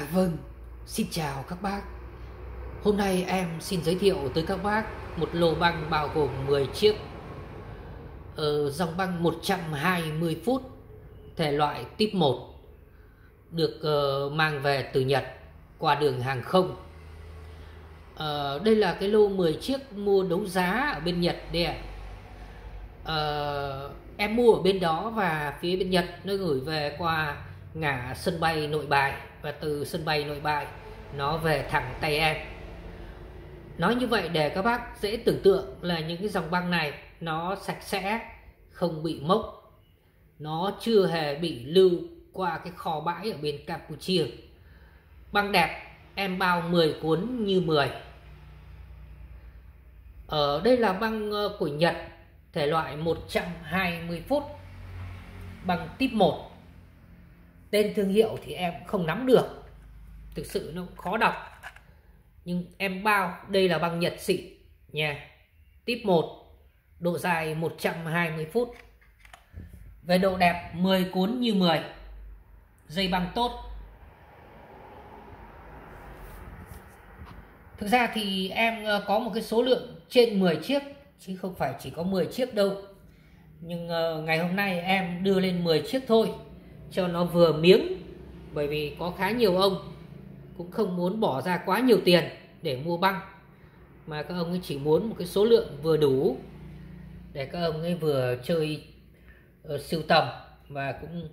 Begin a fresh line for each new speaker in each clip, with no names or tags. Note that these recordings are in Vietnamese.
Vâng, xin chào các bác. Hôm nay em xin giới thiệu tới các bác một lô băng bao gồm 10 chiếc dòng băng 120 phút thể loại Type 1 được mang về từ Nhật qua đường hàng không. Đây là cái lô 10 chiếc mua đấu giá ở bên Nhật đây ạ. Em mua ở bên đó và phía bên Nhật nó gửi về qua ngã sân bay Nội Bài, và từ sân bay Nội Bài nó về thẳng tay em. Nói như vậy để các bác dễ tưởng tượng là những cái dòng băng này nó sạch sẽ, không bị mốc, nó chưa hề bị lưu qua cái kho bãi ở bên Campuchia. Băng đẹp, em bao 10 cuốn như 10. Ở đây là băng của Nhật thể loại 120 phút, băng Type 1. Tên thương hiệu thì em không nắm được, thực sự nó cũng khó đọc, nhưng em bao đây là băng Nhật xịn nha. Type 1, độ dài 120 phút. Về độ đẹp 10 cuốn như 10, dây băng tốt. Thực ra thì em có một cái số lượng trên 10 chiếc chứ không phải chỉ có 10 chiếc đâu. Nhưng ngày hôm nay em đưa lên 10 chiếc thôi cho nó vừa miếng, bởi vì có khá nhiều ông cũng không muốn bỏ ra quá nhiều tiền để mua băng, mà các ông ấy chỉ muốn một cái số lượng vừa đủ để các ông ấy vừa chơi sưu tầm, và cũng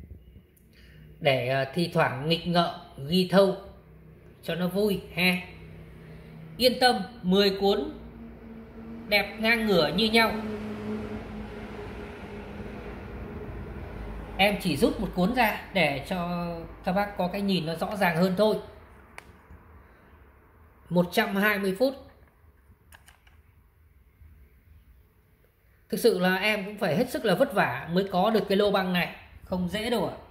để thi thoảng nghịch ngợm ghi thâu cho nó vui ha. Yên tâm, 10 cuốn đẹp ngang ngửa như nhau. Em chỉ rút một cuốn ra để cho các bác có cái nhìn nó rõ ràng hơn thôi. 120 phút. Thực sự là em cũng phải hết sức là vất vả mới có được cái lô băng này, không dễ đâu ạ.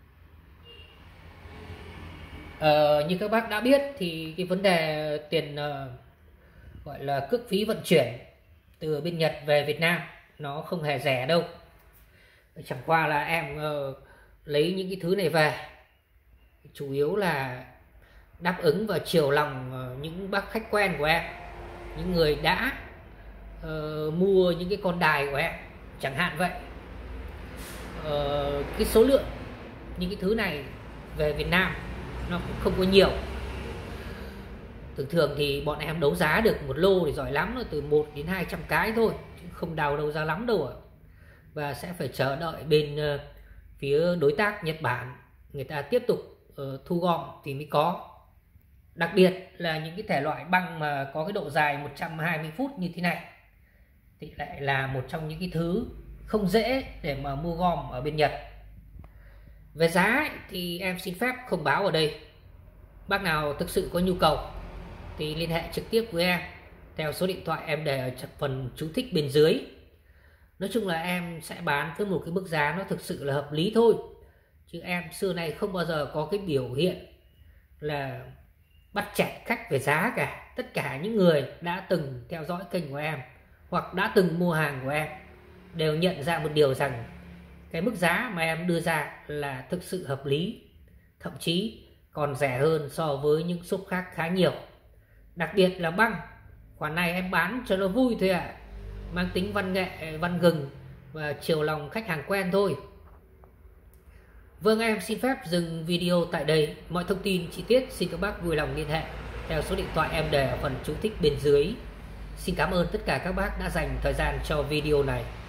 Như các bác đã biết thì cái vấn đề tiền gọi là cước phí vận chuyển từ bên Nhật về Việt Nam nó không hề rẻ đâu. Chẳng qua là em lấy những cái thứ này về chủ yếu là đáp ứng và chiều lòng những bác khách quen của em, những người đã mua những cái con đài của em chẳng hạn vậy. Cái số lượng những cái thứ này về Việt Nam nó cũng không có nhiều. Thường thường thì bọn em đấu giá được một lô thì giỏi lắm là từ 1 đến 200 cái thôi, chứ không đào đâu ra lắm đâu ạ. Và sẽ phải chờ đợi bên phía đối tác Nhật Bản người ta tiếp tục thu gom thì mới có. Đặc biệt là những cái thể loại băng mà có cái độ dài 120 phút như thế này thì lại là một trong những cái thứ không dễ để mà mua gom ở bên Nhật. Về giá ấy, thì em xin phép không báo ở đây. Bác nào thực sự có nhu cầu thì liên hệ trực tiếp với em theo số điện thoại em để ở phần chú thích bên dưới. Nói chung là em sẽ bán với một cái mức giá nó thực sự là hợp lý thôi, chứ em xưa nay không bao giờ có cái biểu hiện là bắt chẹt khách về giá cả. Tất cả những người đã từng theo dõi kênh của em hoặc đã từng mua hàng của em đều nhận ra một điều rằng cái mức giá mà em đưa ra là thực sự hợp lý, thậm chí còn rẻ hơn so với những shop khác khá nhiều. Đặc biệt là băng, khoản này em bán cho nó vui thôi ạ, mang tính văn nghệ, văn gừng và chiều lòng khách hàng quen thôi. Vâng, em xin phép dừng video tại đây. Mọi thông tin chi tiết xin các bác vui lòng liên hệ theo số điện thoại em để ở phần chú thích bên dưới. Xin cảm ơn tất cả các bác đã dành thời gian cho video này.